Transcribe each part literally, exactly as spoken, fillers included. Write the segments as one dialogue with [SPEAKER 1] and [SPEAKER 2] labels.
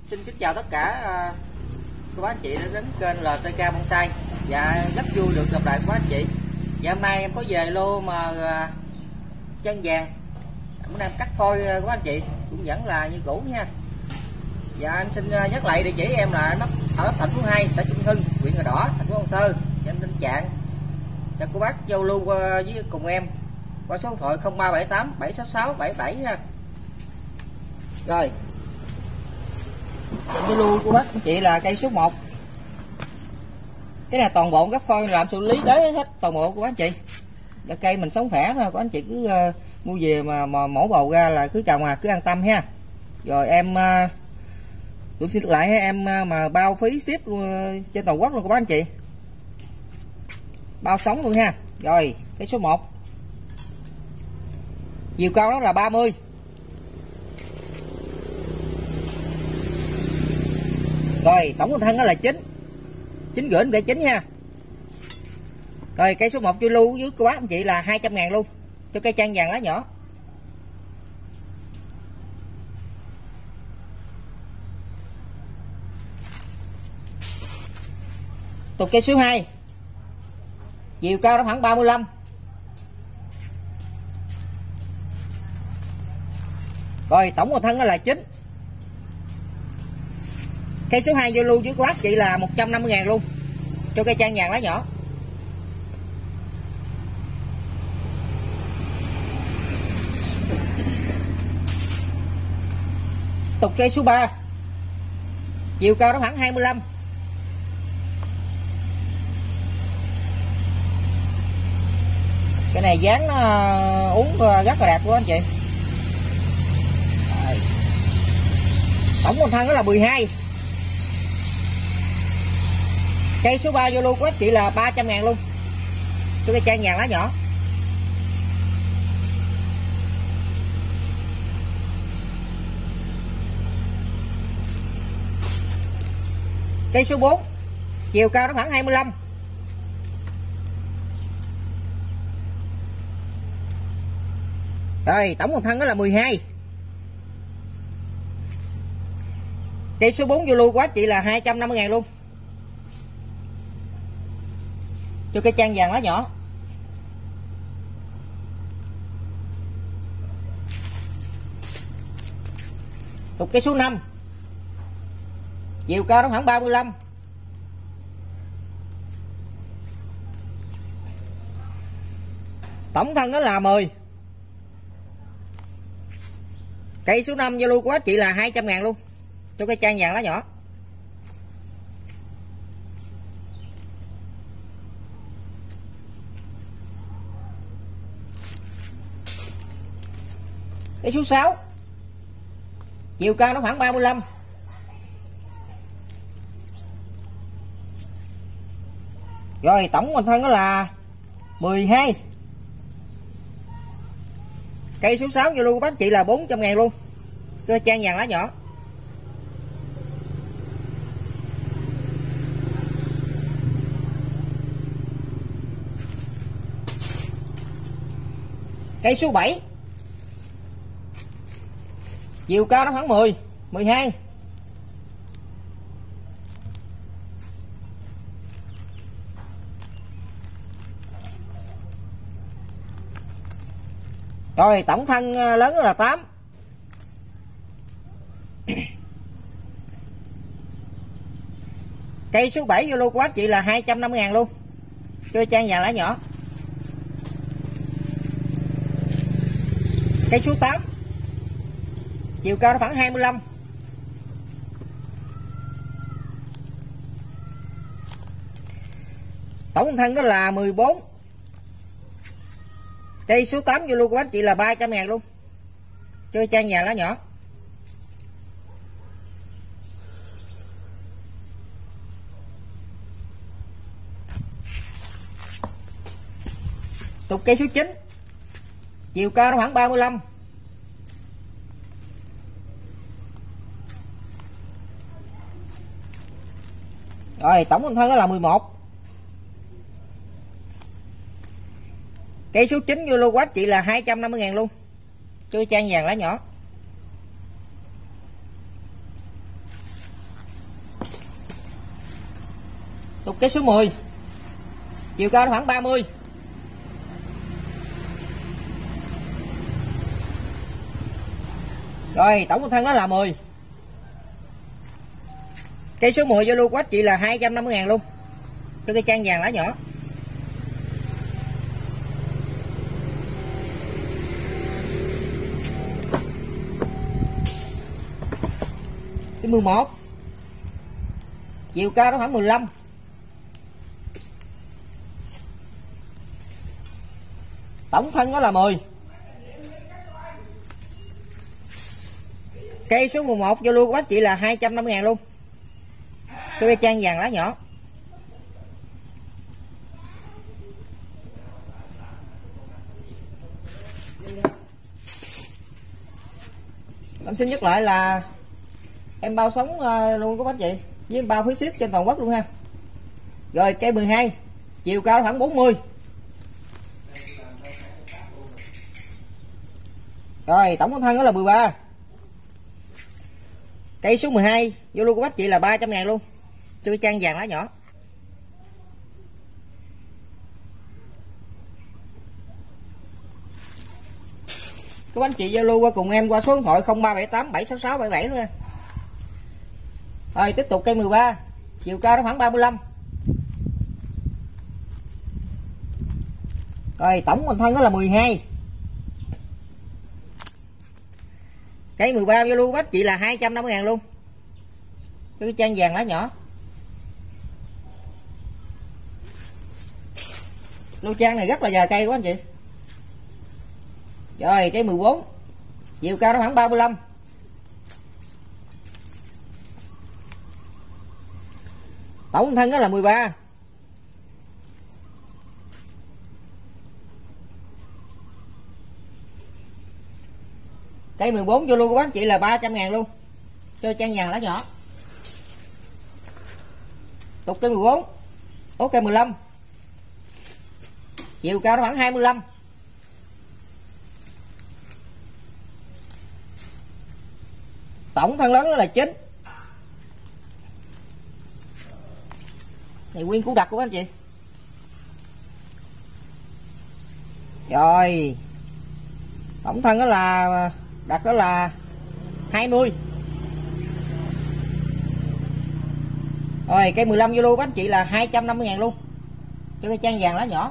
[SPEAKER 1] Xin kính chào tất cả uh, cô bác anh chị đã đến kênh lờ tê ca Bonsai. Dạ, rất vui được gặp lại cô bác anh chị. Dạ, hôm nay em có về lô mà uh, chân vàng, bữa nay em cắt phôi uh, cô bác anh chị, cũng vẫn là như cũ nha. Dạ, em xin uh, nhắc lại địa chỉ em là ở thành phố hai, xã Trung Hưng, huyện Cờ Đỏ, thành phố Cần Thơ. Dạ, em Đinh Trạng. Dạ, cô bác giao lưu uh, với cùng em qua số điện thoại không ba bảy tám bảy sáu sáu bảy bảy nha. Rồi, cái lưu của bác anh chị là cây số một. Cái này toàn bộ gấp phôi làm xử lý đế hết toàn bộ của bác anh chị. Là cây mình sống khỏe thôi, có anh chị cứ uh, mua về mà, mà mổ bầu ra là cứ trồng mà cứ an tâm ha. Rồi em uh, tôi xin lại em uh, mà bao phí ship uh, trên toàn quốc luôn của bác anh chị. Bao sống luôn ha. Rồi, cái số một. Chiều cao đó là ba mươi. Rồi, tổng thân đó là chín. chín rưỡi để chín nha. Rồi, cây số một chưa lưu với cô bác anh chị là hai trăm ngàn luôn. Cho cây trang vàng lá nhỏ. Tục cây số hai. Chiều cao nó khoảng ba mươi lăm. Rồi, tổng thân thân đó là chín. Cây số hai vô lưu với cô bác chị là một trăm năm mươi ngàn luôn. Cho cây trang vàng lá nhỏ. Tục cây số ba. Chiều cao nó khoảng hai mươi lăm. Cái này dáng nó uống rất là đẹp của anh chị. Rồi. Tổng con thân đó là mười hai. Cây số ba vô lưu của anh chị là ba trăm ngàn luôn. Cho cây trang vàng lá nhỏ. Cây số bốn. Chiều cao nó khoảng hai mươi lăm. Rồi, tổng con thân đó là mười hai. Cây số bốn vô lưu của anh chị là hai trăm năm mươi ngàn luôn. Cho cây trang vàng lá nhỏ. Tục cây số năm. Chiều cao nó khoảng ba mươi lăm. Tổng thân nó là mười. Cây số năm giao lưu của anh chị là hai trăm ngàn luôn. Cho cây trang vàng lá nhỏ. Cây số sáu. Chiều cao nó khoảng ba mươi lăm. Rồi, tổng con thân nó là mười hai. Cây số sáu vô lưu của bác chị là bốn trăm ngàn luôn. Cây trang vàng lá nhỏ. Cây số bảy. Chiều cao nó khoảng mười, mười hai. Rồi, tổng thân lớn là tám. Cây số bảy vô lưu của bác chị là hai trăm năm mươi ngàn luôn. Cho trang vàng lá nhỏ. Cây số tám. Chiều cao nó khoảng hai mươi lăm. Tổng thân đó là mười bốn. Cây số tám vô lưu của anh chị là ba trăm ngàn luôn. Chơi trang vàng lá nhỏ. Tục cây số chín. Chiều cao nó khoảng ba mươi lăm. Rồi, tổng thân đó là mười một. Cây số chín vô lưu của anh chị là hai trăm năm mươi ngàn luôn. Chơi trang vàng lá nhỏ. Tục cây số mười, chiều cao khoảng ba mươi. Rồi tổng thân đó là mười. Cây số mười giao lưu của anh chị là hai trăm năm mươi ngàn luôn, cho cây trang vàng lá nhỏ. Cái mười một, chiều cao nó khoảng mười lăm. Tổng thân nó là mười. Cây số mười một giao lưu của bác chị là hai trăm năm mươi ngàn luôn, cho cây trang vàng lá nhỏ. Em xin nhắc lại là em bao sống luôn của bác chị, với em bao phí ship trên toàn quốc luôn ha. Rồi cây mười hai, chiều cao khoảng bốn mươi. Rồi tổng thân đó là mười ba. Cây số mười hai vô luôn của bác chị là ba trăm ngàn luôn, cho cái trang vàng lá nhỏ. Các anh chị giao lưu qua cùng em qua số điện thoại không ba bảy tám bảy sáu sáu bảy bảy nữa nha. Rồi tiếp tục cây mười ba, chiều cao nó khoảng ba mươi lăm. Rồi tổng hình thân đó là mười hai. Cây mười ba giao lưu bác chị là hai trăm năm mươi ngàn luôn, cho cái trang vàng lá nhỏ. Lô trang này rất là già cây của anh chị. Rồi cây mười bốn, chiều cao nó khoảng ba mươi lăm. Tổng thân đó là mười ba. Cây mười bốn vô luôn của bác chị là ba trăm ngàn luôn, cho trang vàng lá nhỏ. Tục cây mười bốn, ok mười lăm, chiều cao nó khoảng hai mươi lăm. Tổng thân lớn đó là chín. Này nguyên củ đặc của anh chị. Rồi tổng thân đó là đặt đó là hai mươi. Rồi cây mười lăm vô lưu của anh chị là hai trăm năm mươi ngàn luôn, cho cái trang vàng lá nhỏ.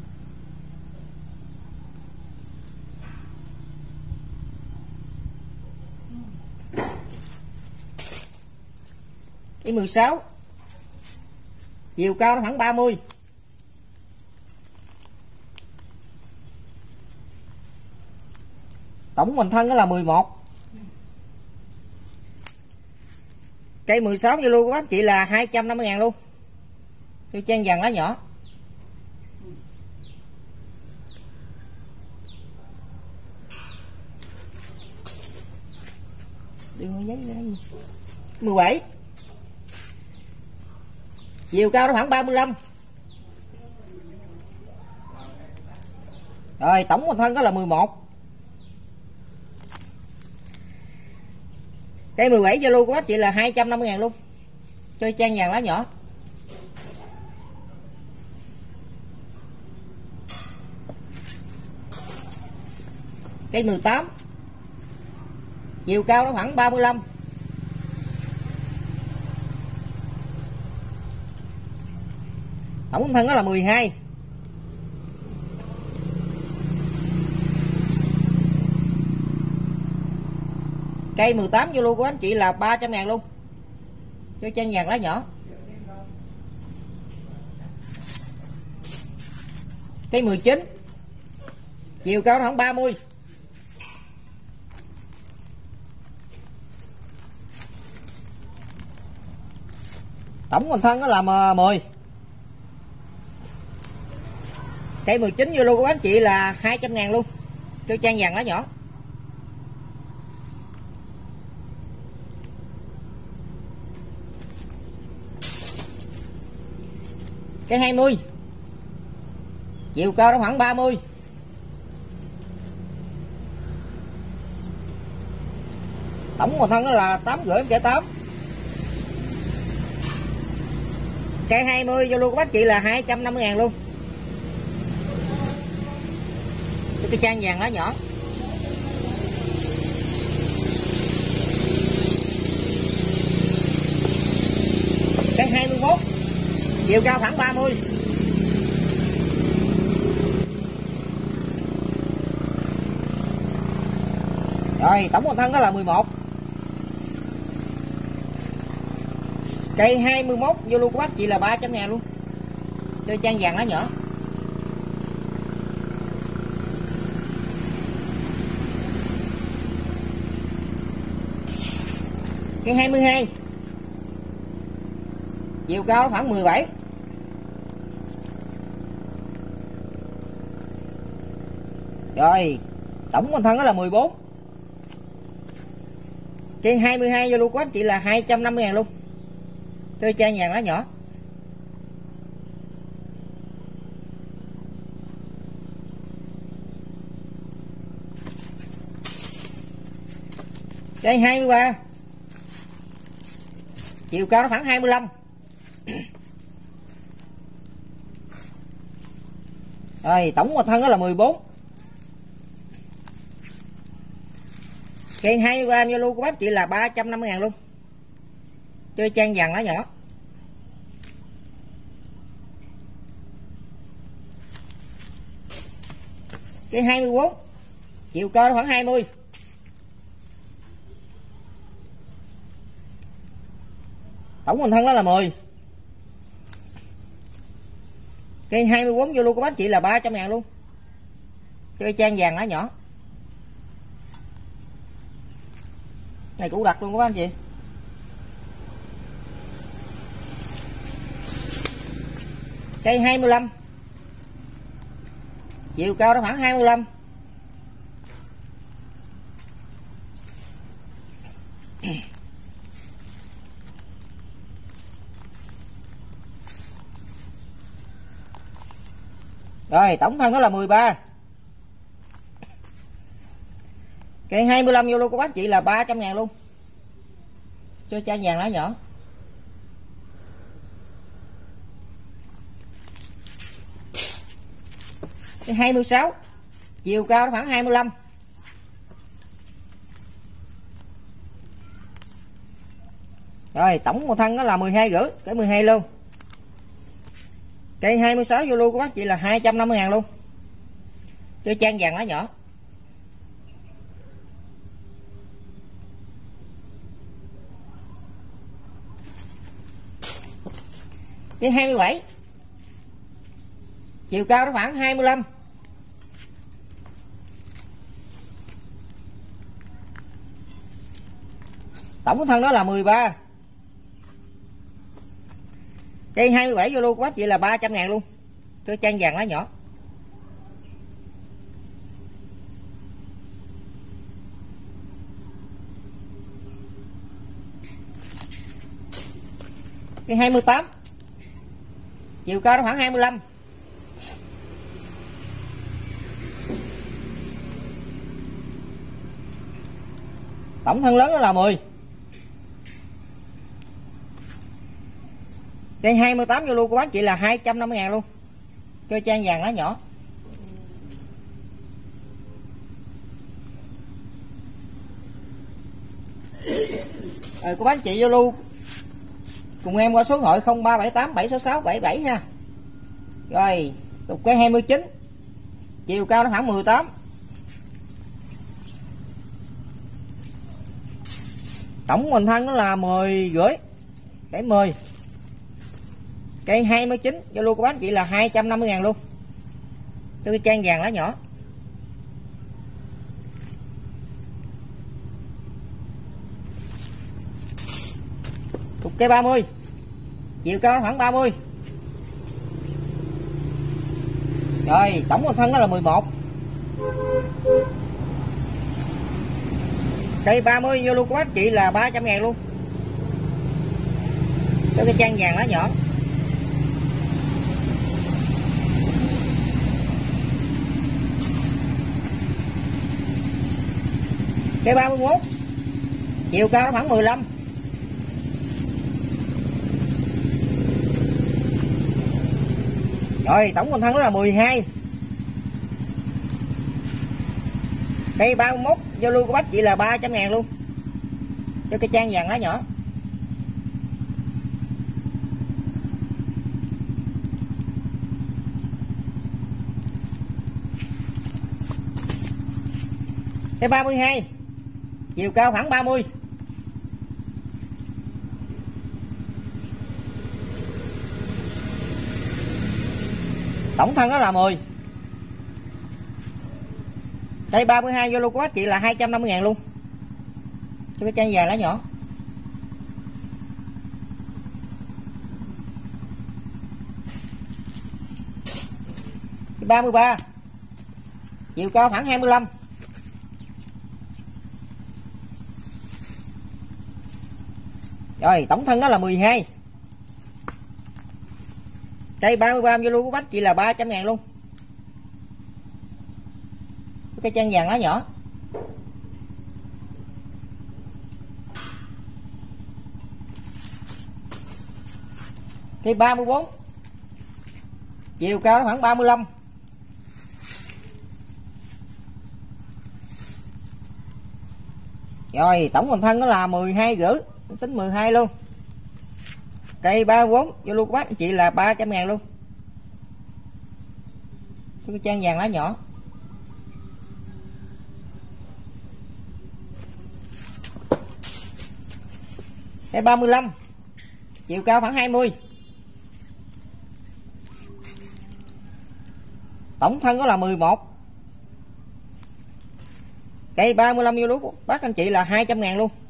[SPEAKER 1] Cái mười sáu, chiều cao nó khoảng ba mươi. Tổng hình thân đó là mười một. Cây mười sáu giao lưu của bác chị là hai trăm năm mươi ngàn luôn, cho trang vàng lá nhỏ. mười bảy, chiều cao nó khoảng ba mươi lăm. Rồi tổng hình thân đó là mười một. Cây mười bảy giao lưu của bác chị là hai trăm năm mươi ngàn luôn, cho trang vàng lá nhỏ. Cây mười tám, chiều cao nó khoảng ba mươi lăm. Tổng thân đó là mười hai. Cây mười tám vô lưu của anh chị là ba trăm ngàn luôn, cho trang vàng lá nhỏ. Cây mười chín, chiều cao nó khoảng ba mươi. Tổng hình thân nó là mười. Cây mười chín vô lưu của anh chị là hai trăm ngàn luôn, cho trang vàng lá nhỏ. Cây hai mươi, chiều cao nó khoảng ba mươi. Tổng hình thân nó là tám rưỡi kẻ tám. Cây hai mươi vô luôn của bác chị là hai trăm năm mươi ngàn luôn. Cái trang vàng lá nhỏ. Cây hai mươi mốt, chiều cao khoảng ba mươi. Rồi tổng một thân đó là mười một. Cây hai mươi mốt vô luôn của bác chị là ba trăm ngàn luôn. Chơi trang vàng lá nhỏ. Cây hai mươi hai, chiều cao khoảng mười bảy. Rồi tổng con thân đó là mười bốn. Cây hai mươi hai vô luôn của anh chị là hai trăm năm mươi ngàn luôn. Chơi trang vàng lá nhỏ. Cây hai mươi ba, chiều cao nó khoảng hai mươi lăm. Rồi tổng một thân đó là mười bốn. Cây hai mươi ba lưu của bác chị là ba trăm năm mươi ngàn luôn. Chơi trang vàng lá nhỏ. Cây hai mươi bốn, chiều cao nó khoảng hai mươi. Tổng hình thân đó là mười. Cây hai mươi bốn vô luôn của bác chị là ba trăm ngàn luôn. Chơi trang vàng lá nhỏ. Này cũ đặt luôn của anh chị. Cây hai mươi lăm, chiều cao nó khoảng hai mươi lăm. Rồi tổng thân đó là mười ba. Cây hai mươi lăm vô luôn của bác chị là ba trăm ngàn luôn. Chơi trang vàng lá nhỏ. Cây hai mươi sáu, chiều cao nó khoảng hai mươi lăm. Rồi tổng một thân đó là mười hai rưỡi, cái mười hai luôn. Cây hai mươi sáu vô luôn của bác chị là hai trăm năm mươi ngàn luôn. Chơi trang vàng lá nhỏ. Cây hai mươi bảy, chiều cao nó khoảng hai mươi lăm. Tổng thân đó là mười ba. Cây hai mươi bảy vô luôn của bác chị là ba trăm ngàn luôn. Chơi trang vàng lá nhỏ. Cây hai mươi tám, chiều cao nó khoảng hai mươi lăm. Tổng thân lớn đó là mười. Cây hai mươi tám vô luôn của bác chị là hai trăm năm mươi ngàn luôn. Chơi trang vàng lá nhỏ. Rồi của bác chị vô luôn cùng em qua số điện thoại không ba bảy tám bảy sáu sáu bảy bảy ha. Rồi tục cây hai mươi chín, chiều cao nó khoảng mười tám. Tổng mình thân nó là mười rưỡi, cái mười. Cây hai mươi chín cho luôn của bác chị là hai trăm năm mươi ngàn luôn. Tôi trang vàng lá nhỏ. Cục cây ba mươi, chiều cao khoảng ba mươi. Rồi tổng một thân đó là mười một. Cây ba mươi vô luôn của bác chị là ba trăm ngàn luôn. Cho cái trang vàng lá nhỏ. Cây ba mươi mốt, chiều cao nó khoảng mười lăm. Rồi tổng quanh thân đó là mười hai. Cây ba mươi mốt giao lưu của bác chị là ba trăm ngàn luôn, cho cây trang vàng lá nhỏ. Cây ba mươi hai, chiều cao khoảng ba mươi. Tổng thân đó là mười. Cây ba mươi hai giao lưu của bác chị là hai trăm năm mươi ngàn luôn, cho cái trang vàng lá nhỏ. Cây ba mươi ba, chiều cao khoảng hai mươi lăm. Rồi tổng thân đó là mười hai. Cây ba mươi ba giao lưu của bác chị là ba trăm ngàn luôn, cái trang vàng lá nhỏ. Cây ba mươi bốn, chiều cao khoảng ba mươi lăm. Rồi tổng quanh thân nó là mười hai rưỡi, tính mười hai luôn. Cây ba mươi bốn giao lưu của bác anh chị là ba trăm ngàn luôn, cái trang vàng lá nhỏ. Cây ba mươi lăm, chiều cao khoảng hai mươi. Tổng thân đó là mười một. Cây ba mươi lăm giao lưu của bác anh chị là hai trăm ngàn luôn,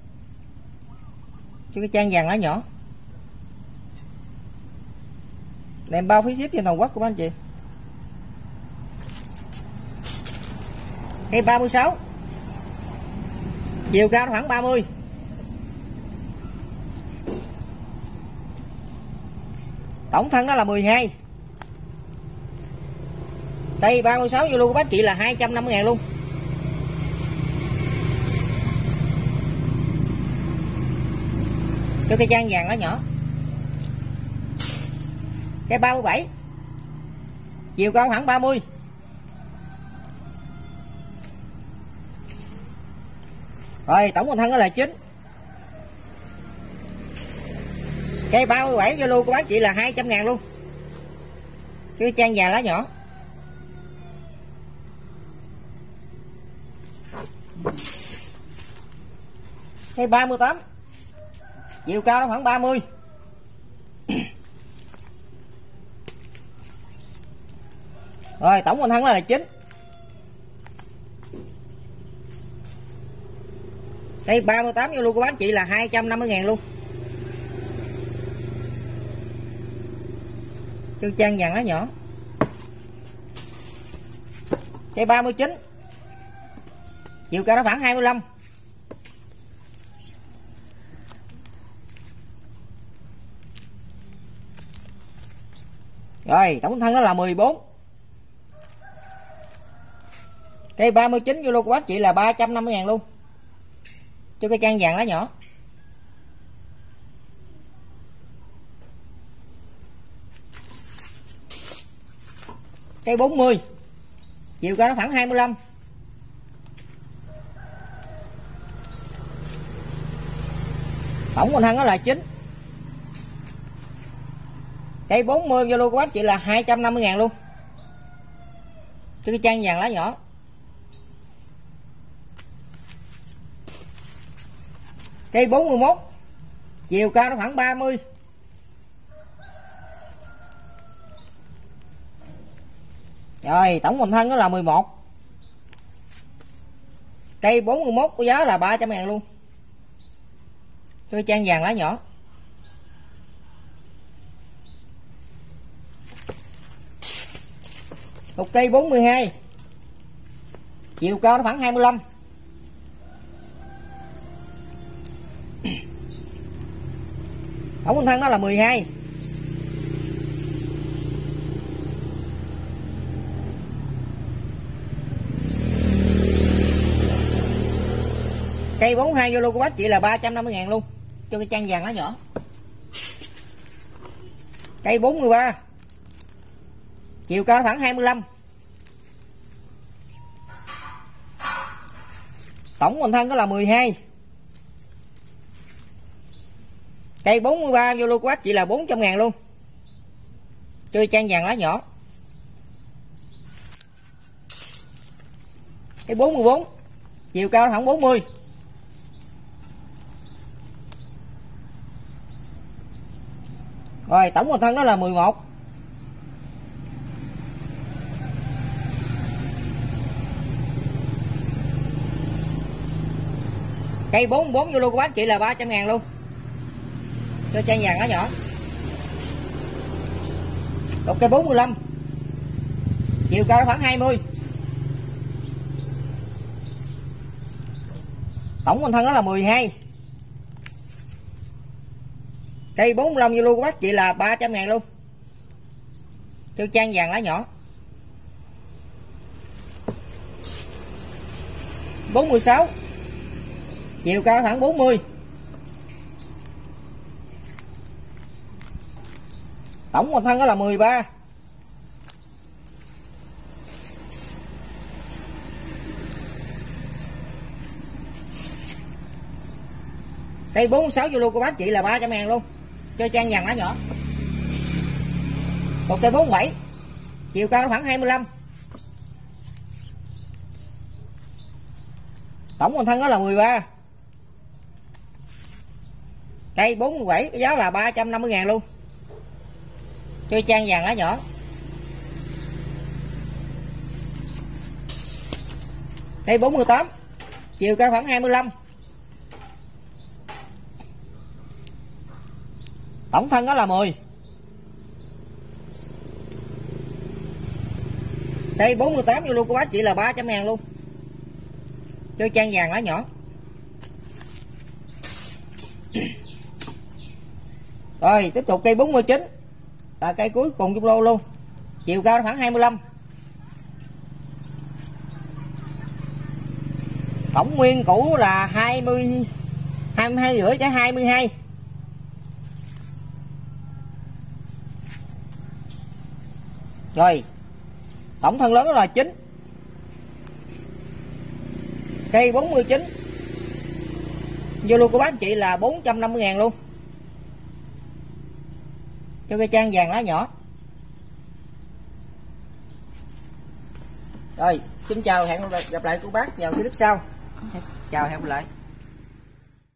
[SPEAKER 1] cho cái trang vàng lá nhỏ. Đem bao phí ship trên toàn quốc của anh chị. Cây ba mươi sáu, chiều cao khoảng ba mươi. Tổng thân đó là mười hai. Cây ba mươi sáu giao lưu của bác chị là hai trăm năm mươi ngàn luôn, cho cây trang vàng lá nhỏ. Cây ba mươi bảy, chiều cao khoảng ba mươi. Rồi tổng quanh thân đó là chín. Cây ba mươi bảy giao lưu của bác chị là hai trăm ngàn luôn, cái trang vàng lá nhỏ. Cây ba mươi tám, chiều cao nó khoảng ba mươi. Rồi tổng quanh thân là chín. Cây ba mươi tám giao lưu của bác chị là hai trăm năm mươi ngàn luôn, cho trang vàng lá nhỏ. Cây ba mươi chín, chiều cao nó khoảng hai mươi lăm. Rồi tổng thân nó là mười bốn. Cây ba mươi chín giao lưu của bác chị là ba trăm năm mươi ngàn luôn, cho cái trang vàng lá nhỏ. Cây bốn mươi, chiều cao nó khoảng hai mươi lăm. Tổng quanh thân nó là chín. Cây bốn mươi giao lưu của bác chị là hai trăm năm mươi ngàn luôn, cho cái trang vàng lá nhỏ. Cây bốn mươi mốt, chiều cao nó khoảng ba mươi. Rồi tổng quanh thân đó là mười một. Cây bốn mươi mốt có giá là ba trăm ngàn luôn, cho cái trang vàng lá nhỏ. Một cây bốn mươi hai, chiều cao nó khoảng hai mươi lăm. Tổng quanh thân nó là mười hai. Cây bốn mươi hai vô luôn của bác chị là ba trăm năm mươi ngàn luôn, cho cái trang vàng lá nhỏ. Cây bốn mươi ba, chiều cao khoảng hai mươi lăm. Tổng hình thân đó là mười hai. Cây bốn mươi ba vô luôn của bác chị là bốn trăm ngàn luôn. Chơi trang vàng lá nhỏ. Cái bốn mươi bốn, chiều cao khoảng bốn mươi. Rồi tổng hình thân đó là mười một. Cây bốn mươi bốn vô luôn của bác chị là ba trăm ngàn luôn. Cho trang vàng lá nhỏ. Một cây bốn mươi lăm, chiều cao khoảng hai mươi. Tổng hình thân đó là mười hai. Cây bốn mươi lăm vô luôn của bác chị là ba trăm ngàn luôn. Cho trang vàng lá nhỏ. bốn mươi sáu, chiều cao khoảng bốn mươi. Tổng hình thân đó là mười ba. Cây bốn mươi sáu vô luôn của bác chị là ba trăm ngàn luôn. Cho trang vàng lá nhỏ. Một cây bốn mươi bảy, chiều cao khoảng hai mươi lăm. Tổng hình thân đó là mười ba. Cây bốn mươi bảy giá là ba trăm năm mươi ngàn luôn. Cho trang vàng lá nhỏ. Cây bốn mươi tám, chiều cao khoảng hai mươi lăm. Tổng thân đó là mười. Cây bốn mươi tám vô luôn của bác chị là ba trăm ngàn luôn. Cho trang vàng lá nhỏ. Rồi tiếp tục cây bốn mươi chín, là cây cuối cùng trong lô luôn. Chiều cao khoảng hai mươi lăm. Tổng nguyên cũ là hai mươi, hai mươi hai rưỡi tới hai mươi hai. Rồi tổng thân lớn đó là chín. Cây bốn mươi chín vô luôn của bác chị là bốn trăm năm mươi ngàn luôn. Cho cây trang vàng lá nhỏ. Rồi xin chào, hẹn gặp lại cô bác vào clip sau. Chào, hẹn gặp lại.